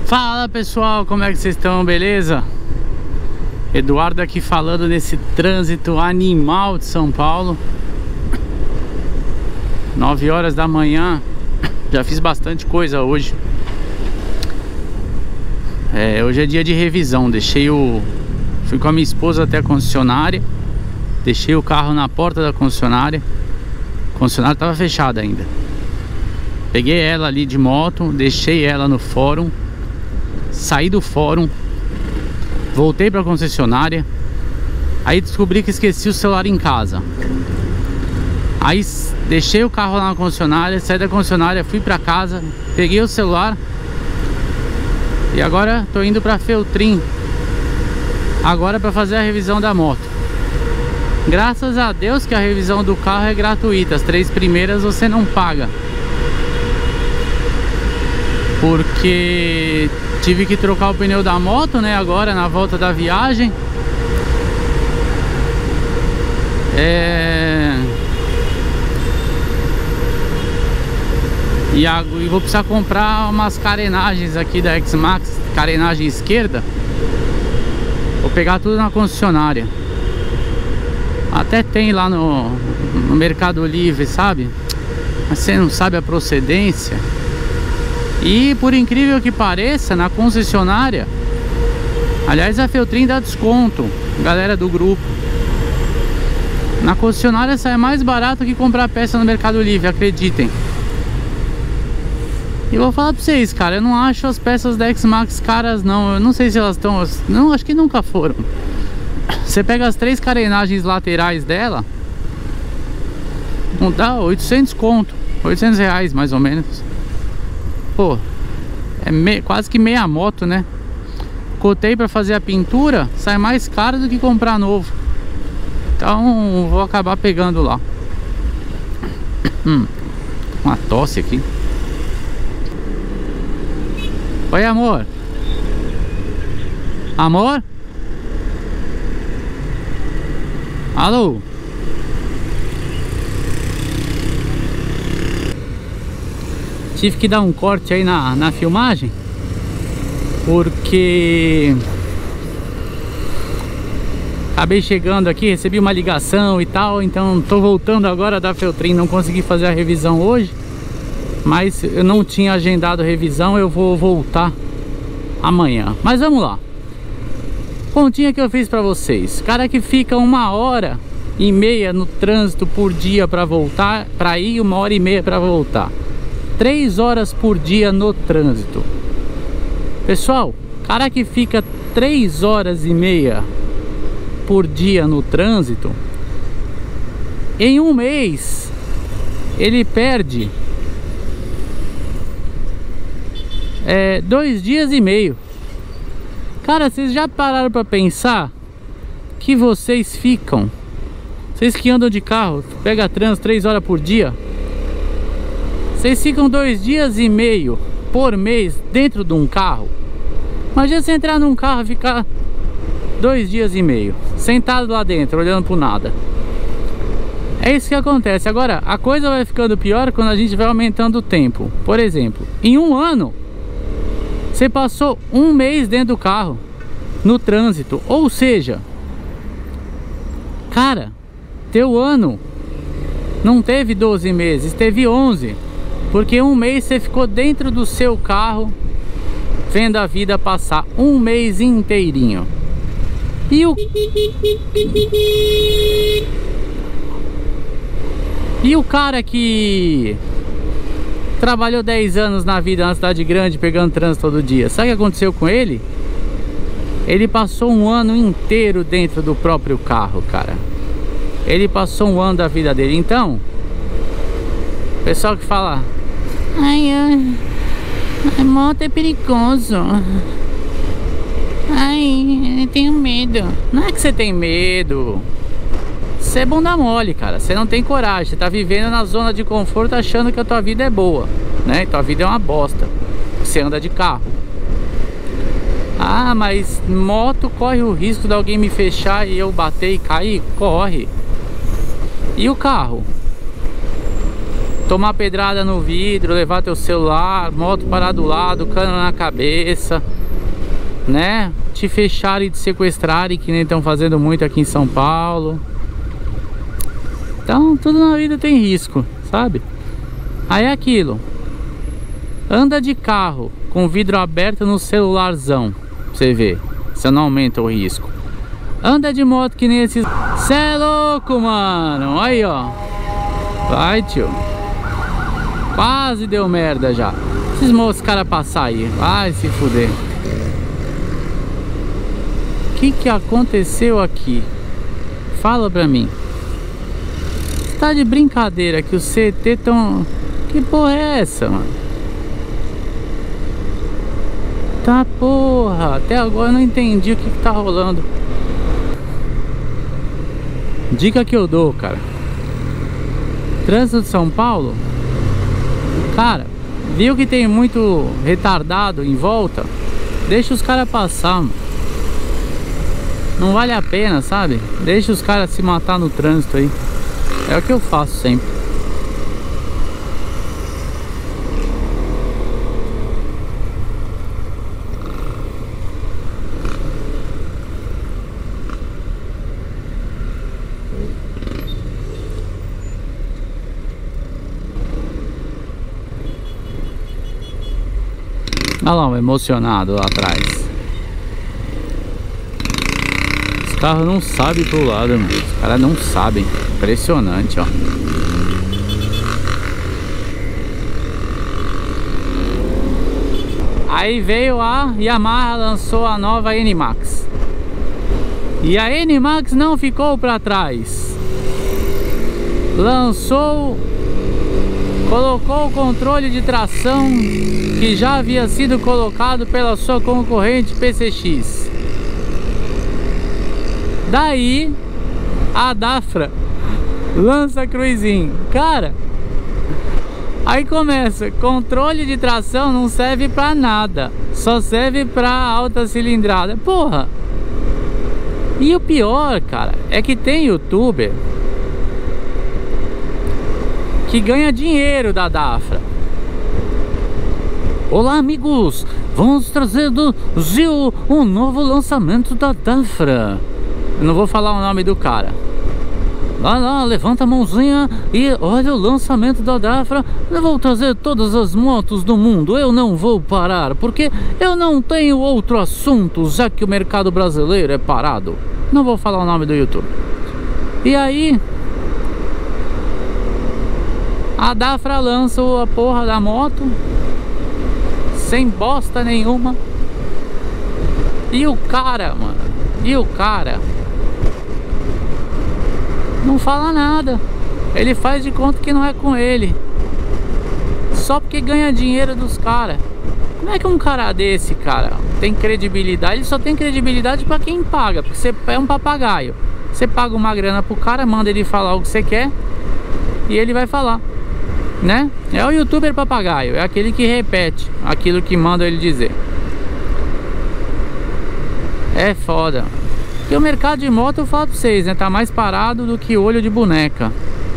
Fala pessoal, como é que vocês estão? Beleza? Eduardo aqui falando nesse trânsito animal de São Paulo. 9 horas da manhã. Já fiz bastante coisa hoje. Hoje é dia de revisão. Fui com a minha esposa até a concessionária. Deixei o carro na porta da concessionária. A concessionária estava fechada ainda. Peguei ela ali de moto, deixei ela no fórum. Saí do fórum, voltei para a concessionária. Aí descobri que esqueci o celular em casa. Aí deixei o carro lá na concessionária, saí da concessionária, fui para casa, peguei o celular. E agora tô indo para Feltrin agora para fazer a revisão da moto. Graças a Deus que a revisão do carro é gratuita. As 3 primeiras você não paga, porque tive que trocar o pneu da moto, né, agora na volta da viagem. E vou precisar comprar umas carenagens aqui da X-Max, carenagem esquerda. Vou pegar tudo na concessionária. Até tem lá no Mercado Livre, sabe? Mas você não sabe a procedência. E por incrível que pareça, na concessionária, aliás, a Feltrin dá desconto, galera do grupo. Na concessionária sai mais barato que comprar peça no Mercado Livre, acreditem. E vou falar pra vocês, cara, eu não acho as peças da X-Max caras não. Eu não sei se elas estão... Não, acho que nunca foram. Você pega as 3 carenagens laterais dela, não dá 800 conto, 800 reais mais ou menos. Pô, é quase que meia moto, né? Cotei pra fazer a pintura, sai mais caro do que comprar novo. Então vou acabar pegando lá. Uma tosse aqui. Oi, amor. Amor? Alô? Tive que dar um corte aí na filmagem, porque acabei chegando aqui, recebi uma ligação e tal. Então tô voltando agora da Feltrin. Não consegui fazer a revisão hoje, mas eu não tinha agendado revisão. Eu vou voltar amanhã. Mas vamos lá. Continha que eu fiz pra vocês. Cara que fica 1h30 no trânsito por dia pra voltar, pra ir 1h30 pra voltar. 3 horas por dia no trânsito. Pessoal, cara que fica 3h30 por dia no trânsito, em um mês ele perde 2 dias e meio. Cara, vocês já pararam pra pensar que vocês que andam de carro, pega trânsito 3 horas por dia, vocês ficam 2 dias e meio por mês dentro de um carro? Imagina você entrar num carro e ficar 2 dias e meio sentado lá dentro, olhando pro nada. É isso que acontece. Agora, a coisa vai ficando pior quando a gente vai aumentando o tempo. Por exemplo, em um ano, você passou 1 mês dentro do carro, no trânsito. Ou seja, cara, teu ano não teve 12 meses, teve 11. Porque 1 mês você ficou dentro do seu carro, vendo a vida passar. 1 mês inteirinho. E o cara que trabalhou 10 anos na vida na cidade grande, pegando trânsito todo dia, sabe o que aconteceu com ele? Ele passou 1 ano inteiro dentro do próprio carro, cara. Ele passou 1 ano da vida dele. Então, pessoal que fala: a moto é perigoso, eu tenho medo. Não é que você tem medo, você é bunda mole, cara. Você não tem coragem. Você tá vivendo na zona de conforto, achando que a tua vida é boa, né? Tua vida é uma bosta. Você anda de carro. Ah, mas moto corre o risco de alguém me fechar e eu bater e cair? Corre. E o carro? tomar pedrada no vidro, levar teu celular, moto parar do lado, cano na cabeça, né? Te fecharem e te sequestrarem, que nem estão fazendo muito aqui em São Paulo. Então tudo na vida tem risco, sabe? Aí é aquilo. Anda de carro com o vidro aberto no celularzão, pra você ver, você não aumenta o risco. Anda de moto que nem esses. Cê é louco, mano. Aí, ó. Vai, tio. Quase deu merda já. Esses moços caras passar aí. Vai se fuder. O que aconteceu aqui? Fala pra mim. Você tá de brincadeira que os CT tão... Que porra é essa, mano? Tá porra. Até agora eu não entendi o que tá rolando. Dica que eu dou, cara. Trânsito de São Paulo, cara, viu que tem muito retardado em volta, deixa os caras passar, mano. Não vale a pena, sabe? Deixa os caras se matar no trânsito aí. É o que eu faço sempre. Olha lá, um emocionado lá atrás. Os carros não sabem pro lado, mano. Os caras não sabem. Impressionante, ó. Aí veio a Yamaha, lançou a nova NMAX. E a NMAX não ficou pra trás. Colocou o controle de tração que já havia sido colocado pela sua concorrente PCX. Daí a Dafra lança Cruisinho. Cara, aí começa. Controle de tração não serve pra nada, só serve pra alta cilindrada. Porra. E o pior, cara, é que tem youtuber que ganha dinheiro da Dafra. Olá, amigos, vamos trazer do Zil um novo lançamento da Dafra. Eu não vou falar o nome do cara. Vai lá, levanta a mãozinha e olha o lançamento da Dafra. Eu vou trazer todas as motos do mundo. Eu não vou parar, porque eu não tenho outro assunto, já que o mercado brasileiro é parado. Não vou falar o nome do YouTube. E aí a Dafra lança a porra da moto sem bosta nenhuma. E o cara, mano, não fala nada. Ele faz de conta que não é com ele, só porque ganha dinheiro dos caras. Como é que um cara desse, cara, tem credibilidade? Ele só tem credibilidade pra quem paga, porque você é um papagaio. Você paga uma grana pro cara, manda ele falar o que você quer e ele vai falar, né? É o youtuber papagaio, é aquele que repete aquilo que manda ele dizer. É foda. Porque o mercado de moto, eu falo pra vocês, né, tá mais parado do que olho de boneca.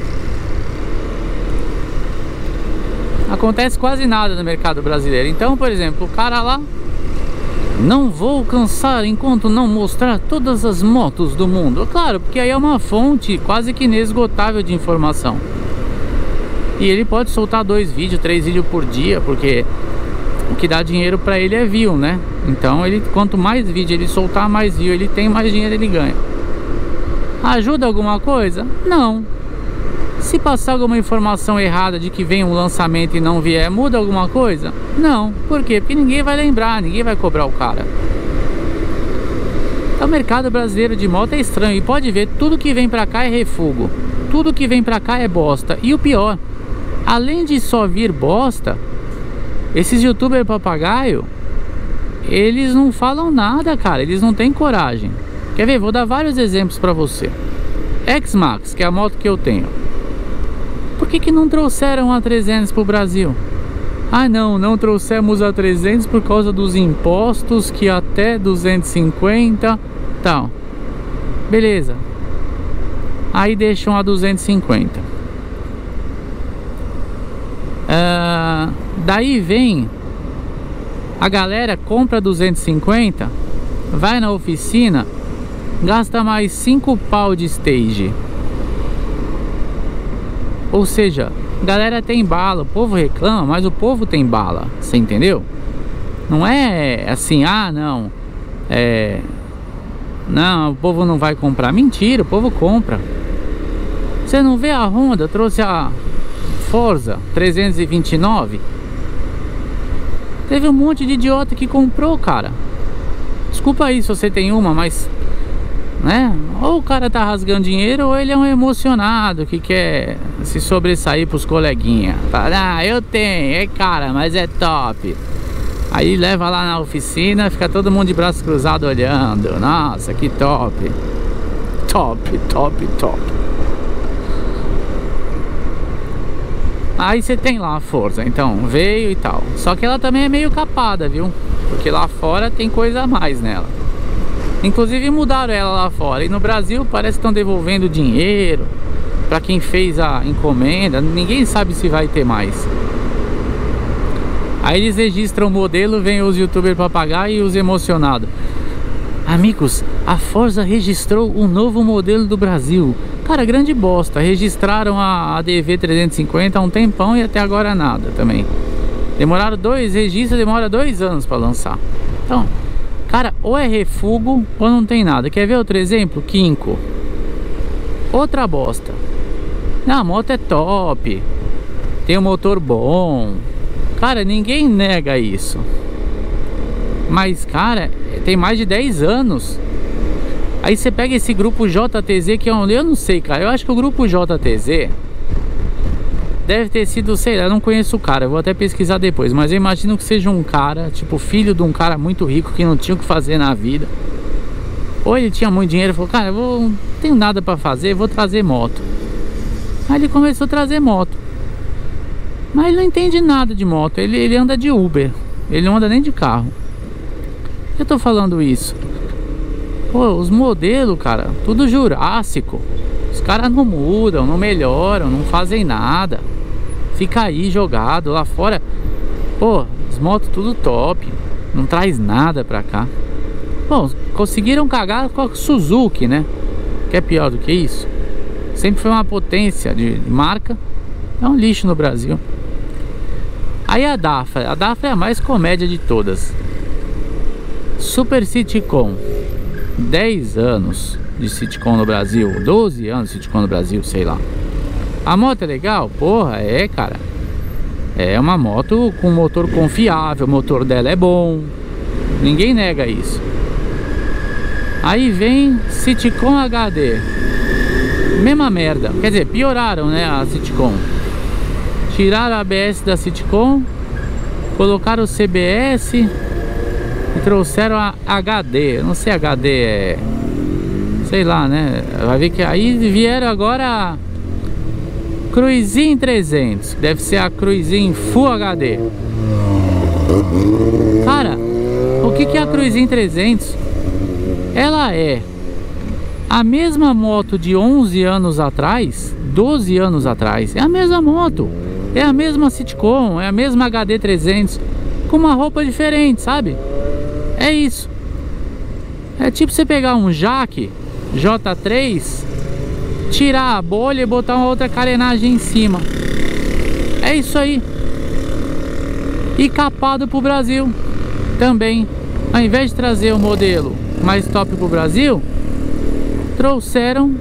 Acontece quase nada no mercado brasileiro. Então, por exemplo, o cara lá: não vou cansar enquanto não mostrar todas as motos do mundo. Claro, porque aí é uma fonte quase que inesgotável de informação. E ele pode soltar 2 vídeos, 3 vídeos por dia, porque o que dá dinheiro pra ele é view, né? Então ele, quanto mais vídeo ele soltar, mais view ele tem, mais dinheiro ele ganha. Ajuda alguma coisa? Não. Se passar alguma informação errada de que vem um lançamento e não vier, muda alguma coisa? Não. Por quê? Porque ninguém vai lembrar, ninguém vai cobrar o cara. Então, o mercado brasileiro de moto é estranho. E pode ver, tudo que vem pra cá é refugo. Tudo que vem pra cá é bosta. E o pior, além de só vir bosta, esses youtubers papagaio, eles não falam nada, cara. Eles não têm coragem. Quer ver? Vou dar vários exemplos pra você. X-Max, que é a moto que eu tenho. Por que não trouxeram a 300 pro Brasil? Ah, não trouxemos a 300 por causa dos impostos, que até 250 tal. Beleza. Aí deixam a 250. Daí vem a galera, compra 250, vai na oficina, gasta mais 5 pau de stage. Ou seja, a galera tem bala, o povo reclama, mas o povo tem bala, você entendeu? Não é assim, ah não, não, o povo não vai comprar. Mentira, o povo compra. Você não vê a Honda, trouxe a Forza 329. Teve um monte de idiota que comprou, cara. Desculpa aí se você tem uma, mas, né? Ou o cara tá rasgando dinheiro, ou ele é um emocionado que quer se sobressair pros coleguinhas. Fala, ah, eu tenho, é cara, mas é top. Aí leva lá na oficina, fica todo mundo de braços cruzados olhando. Nossa, que top. Top, top, top. Aí você tem lá a Forza, então, veio e tal. Só que ela também é meio capada, viu? Porque lá fora tem coisa a mais nela. Inclusive mudaram ela lá fora. E no Brasil parece que estão devolvendo dinheiro pra quem fez a encomenda. Ninguém sabe se vai ter mais. Aí eles registram o modelo, vem os youtubers pra pagar e os emocionados. Amigos, a Forza registrou um novo modelo do Brasil. Cara, grande bosta. Registraram a ADV 350 há um tempão e até agora nada também. Demoraram registros demora 2 anos pra lançar. Então, cara, ou é refugo ou não tem nada. Quer ver outro exemplo? Kinko. Outra bosta. A moto é top, tem um motor bom. Cara, ninguém nega isso. Mas, cara, tem mais de 10 anos. Aí você pega esse grupo JTZ, que é um... Eu não sei, cara. Eu acho que o grupo JTZ deve ter sido, sei lá, eu não conheço o cara. Eu vou até pesquisar depois. Mas eu imagino que seja um cara, tipo, filho de um cara muito rico que não tinha o que fazer na vida. Ou ele tinha muito dinheiro e falou, cara, não tenho nada pra fazer, vou trazer moto. Aí ele começou a trazer moto. Mas ele não entende nada de moto. Ele anda de Uber. Ele não anda nem de carro. Por que eu tô falando isso? Pô, os modelos, cara, tudo jurássico. Os caras não mudam, não melhoram, não fazem nada. Fica aí jogado lá fora. Pô, as motos tudo top. Não traz nada pra cá. Bom, conseguiram cagar com a Suzuki, né? Que é pior do que isso. Sempre foi uma potência de marca. É um lixo no Brasil. Aí a Dafra é a mais comédia de todas. Super Citicon, 10 anos de Citicon no Brasil, 12 anos de Citicon no Brasil, sei lá. A moto é legal? Porra, é, cara. É uma moto com motor confiável, o motor dela é bom. Ninguém nega isso. Aí vem Citicon HD. Mesma merda. Quer dizer, pioraram, né, a Citicon. Tiraram a ABS da Citicon, colocaram o CBS e trouxeram a HD. Eu não sei, HD é... sei lá, né? Vai ver que aí vieram agora a Cruisin 300. Deve ser a Cruisin Full HD. Cara, o que é a Cruisin 300? Ela é a mesma moto de 11 anos atrás, 12 anos atrás. É a mesma moto. É a mesma Citicon, é a mesma HD 300, com uma roupa diferente, sabe? É isso. É tipo você pegar um Jaque J3, tirar a bolha e botar uma outra carenagem em cima. É isso aí. E capado pro Brasil também. Ao invés de trazer o modelo mais top pro Brasil, trouxeram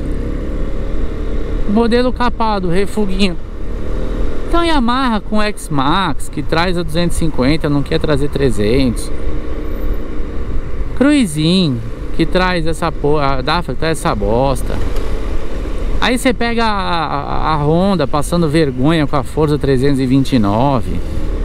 o modelo capado, refuguinho. Então a Yamaha com X-Max, que traz a 250, não quer trazer 300. Cruisin, que traz essa porra, a Dafra traz essa bosta. Aí você pega a Honda passando vergonha com a Forza 329.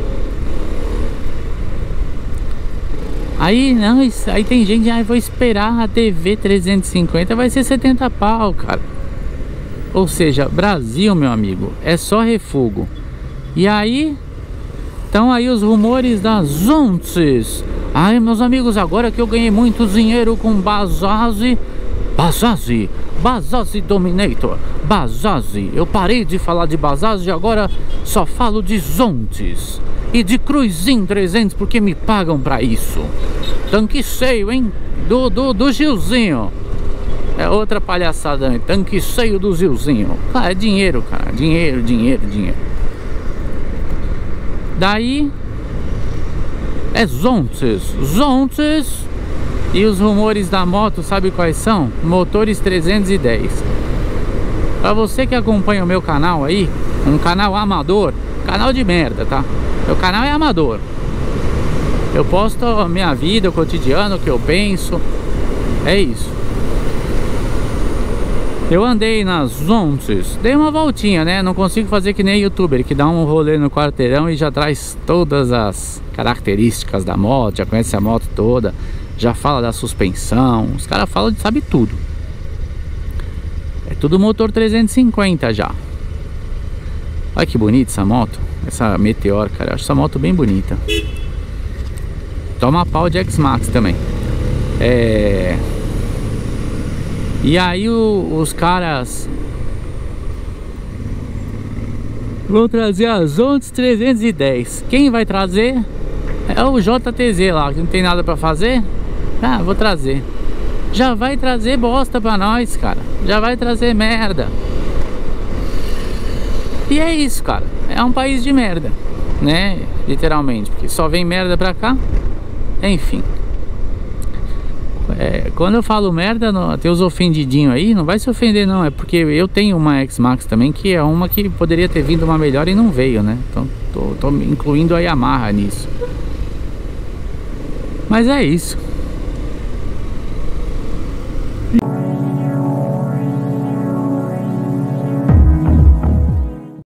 Aí não, aí tem gente, vou esperar a TV 350, vai ser 70 pau, cara. Ou seja, Brasil, meu amigo, é só refugo. E aí, estão aí os rumores das Zontes. Ai, meus amigos, agora que eu ganhei muito dinheiro com Bajaj Dominator, Bajaj. Eu parei de falar de Bajaj e agora só falo de Zontes e de Cruisin 300 porque me pagam pra isso. Tanque cheio, hein? Do Gilzinho. É outra palhaçada, hein? Tanque cheio do Gilzinho. Ah, é dinheiro, cara. Dinheiro. Daí é Zontes. E os rumores da moto, sabe quais são? Motores 310. Pra você que acompanha o meu canal aí, um canal amador, canal de merda, tá? Meu canal é amador. Eu posto a minha vida, o cotidiano, o que eu penso. É isso. Eu andei nas Zontes, dei uma voltinha, né? Não consigo fazer que nem youtuber, que dá um rolê no quarteirão e já traz todas as características da moto, já conhece a moto toda, já fala da suspensão. Os caras falam de sabe tudo. É tudo motor 350 já. Olha que bonita essa moto. Essa Meteor, cara. Eu acho essa moto bem bonita. Toma pau de X-Max também. E aí os caras vão trazer as Zontes 310. Quem vai trazer é o JTZ lá, que não tem nada pra fazer. Ah, vou trazer. Já vai trazer bosta pra nós, cara. Já vai trazer merda. E é isso, cara. É um país de merda, né? Literalmente, porque só vem merda pra cá. Enfim. Quando eu falo merda, tem os ofendidinhos aí, não vai se ofender não. É porque eu tenho uma X-Max também, que é uma que poderia ter vindo uma melhor e não veio, né? Então tô incluindo a Yamaha nisso. Mas é isso.